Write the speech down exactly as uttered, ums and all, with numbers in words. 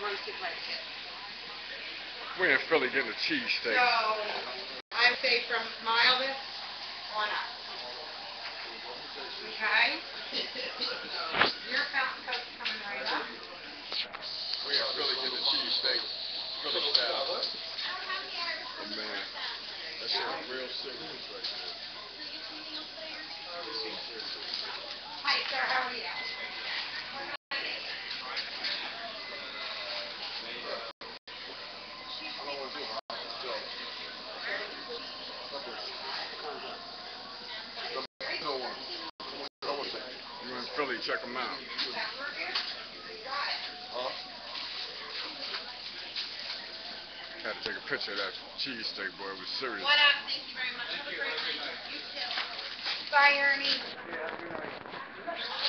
We're in Philly getting a cheesesteak. So, I would say from mildest on up. Okay? Your fountain coke's coming right up. We're in Philly getting a cheesesteak. Philly style. Oh man, that's a real serious right there. Hi, sir, how are you? You in Philly, check them out. Huh? Had to take a picture of that cheesesteak, boy. It was serious. What up? Thank you very much. Have a great night. You too. Bye, Ernie.